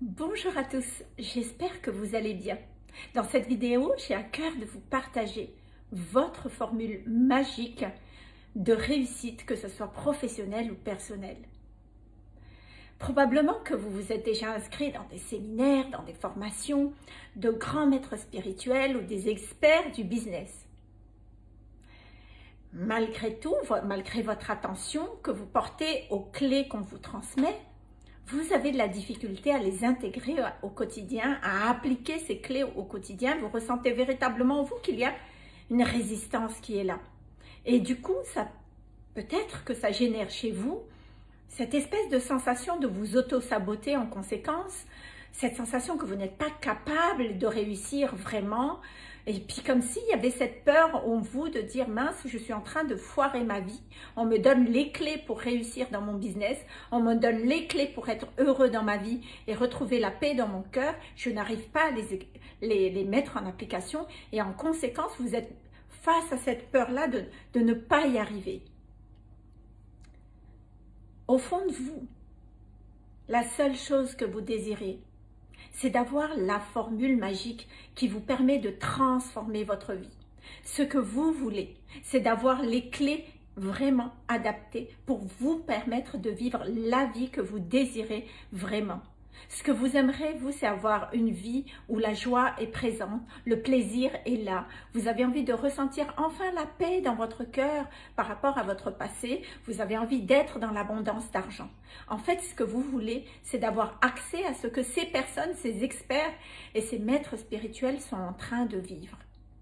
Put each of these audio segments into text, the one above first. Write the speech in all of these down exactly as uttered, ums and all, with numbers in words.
Bonjour à tous, j'espère que vous allez bien. Dans cette vidéo, j'ai à cœur de vous partager votre formule magique de réussite, que ce soit professionnelle ou personnelle. Probablement que vous vous êtes déjà inscrit dans des séminaires, dans des formations de grands maîtres spirituels ou des experts du business. Malgré tout, malgré votre attention que vous portez aux clés qu'on vous transmet, vous avez de la difficulté à les intégrer au quotidien, à appliquer ces clés au quotidien. Vous ressentez véritablement, vous, qu'il y a une résistance qui est là. Et du coup, ça peut-être que ça génère chez vous cette espèce de sensation de vous auto-saboter en conséquence, cette sensation que vous n'êtes pas capable de réussir vraiment. Et puis comme s'il y avait cette peur en vous de dire « mince, je suis en train de foirer ma vie, on me donne les clés pour réussir dans mon business, on me donne les clés pour être heureux dans ma vie et retrouver la paix dans mon cœur, je n'arrive pas à les, les, les mettre en application et en conséquence, vous êtes face à cette peur-là de, de ne pas y arriver. » Au fond de vous, la seule chose que vous désirez, c'est d'avoir la formule magique qui vous permet de transformer votre vie. Ce que vous voulez, c'est d'avoir les clés vraiment adaptées pour vous permettre de vivre la vie que vous désirez vraiment. Ce que vous aimeriez, vous, c'est avoir une vie où la joie est présente, le plaisir est là. Vous avez envie de ressentir enfin la paix dans votre cœur par rapport à votre passé. Vous avez envie d'être dans l'abondance d'argent. En fait, ce que vous voulez, c'est d'avoir accès à ce que ces personnes, ces experts et ces maîtres spirituels sont en train de vivre.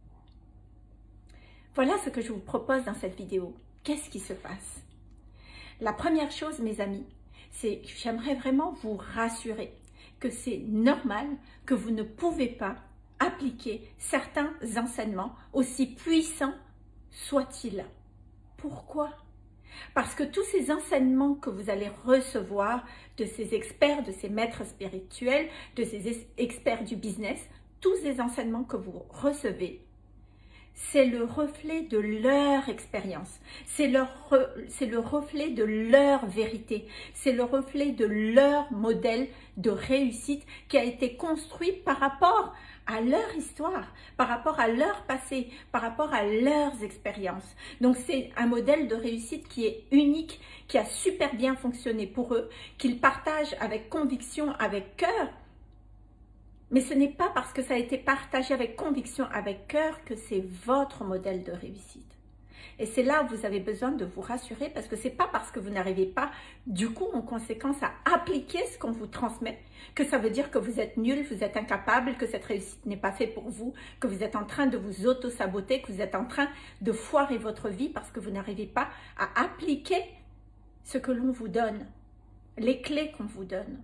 Voilà ce que je vous propose dans cette vidéo. Qu'est-ce qui se passe? La première chose, mes amis, c'est que j'aimerais vraiment vous rassurer que c'est normal que vous ne pouvez pas appliquer certains enseignements, aussi puissants soient-ils. Pourquoi? Parce que tous ces enseignements que vous allez recevoir de ces experts, de ces maîtres spirituels, de ces experts du business, tous ces enseignements que vous recevez, c'est le reflet de leur expérience, c'est le, le reflet de leur vérité, c'est le reflet de leur modèle de réussite qui a été construit par rapport à leur histoire, par rapport à leur passé, par rapport à leurs expériences. Donc c'est un modèle de réussite qui est unique, qui a super bien fonctionné pour eux, qu'ils partagent avec conviction, avec cœur. Mais ce n'est pas parce que ça a été partagé avec conviction, avec cœur, que c'est votre modèle de réussite. Et c'est là où vous avez besoin de vous rassurer, parce que ce n'est pas parce que vous n'arrivez pas, du coup, en conséquence, à appliquer ce qu'on vous transmet, que ça veut dire que vous êtes nul, vous êtes incapable, que cette réussite n'est pas faite pour vous, que vous êtes en train de vous auto-saboter, que vous êtes en train de foirer votre vie parce que vous n'arrivez pas à appliquer ce que l'on vous donne, les clés qu'on vous donne.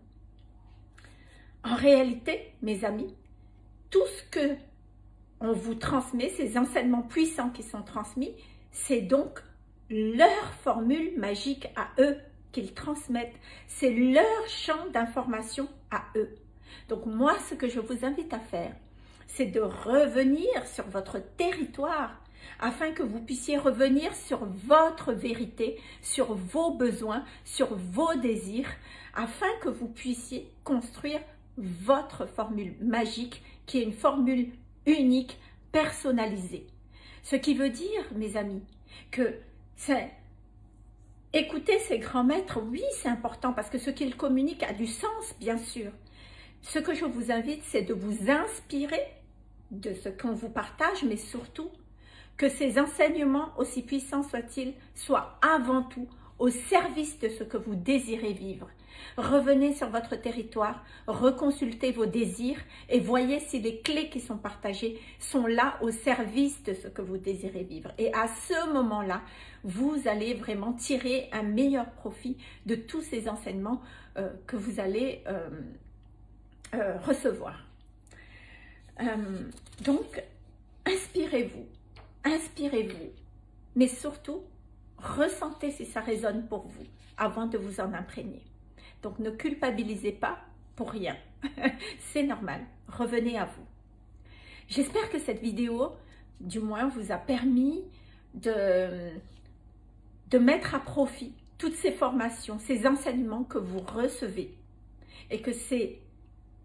En réalité, mes amis, tout ce que on vous transmet, ces enseignements puissants qui sont transmis, c'est donc leur formule magique à eux qu'ils transmettent. C'est leur champ d'information à eux. Donc moi, ce que je vous invite à faire, c'est de revenir sur votre territoire afin que vous puissiez revenir sur votre vérité, sur vos besoins, sur vos désirs, afin que vous puissiez construire votre formule magique qui est une formule unique, personnalisée. Ce qui veut dire, mes amis, que c'est écouter ces grands maîtres, oui, c'est important parce que ce qu'ils communiquent a du sens, bien sûr. Ce que je vous invite, c'est de vous inspirer de ce qu'on vous partage, mais surtout que ces enseignements, aussi puissants soient-ils, soient avant tout au service de ce que vous désirez vivre. Revenez sur votre territoire, reconsultez vos désirs et voyez si les clés qui sont partagées sont là au service de ce que vous désirez vivre. Et à ce moment-là, vous allez vraiment tirer un meilleur profit de tous ces enseignements euh, que vous allez euh, euh, recevoir. Euh, donc, inspirez-vous, inspirez-vous, mais surtout, ressentez si ça résonne pour vous avant de vous en imprégner. Donc, ne culpabilisez pas pour rien. C'est normal. Revenez à vous. J'espère que cette vidéo, du moins, vous a permis de, de mettre à profit toutes ces formations, ces enseignements que vous recevez et que c'est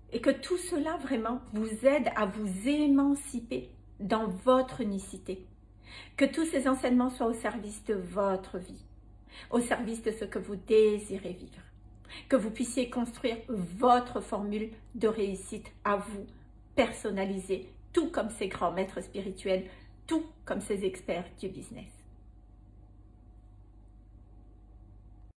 Et que tout cela vraiment vous aide à vous émanciper dans votre unicité. Que tous ces enseignements soient au service de votre vie, au service de ce que vous désirez vivre. Que vous puissiez construire votre formule de réussite à vous, personnalisée, tout comme ces grands maîtres spirituels, tout comme ces experts du business.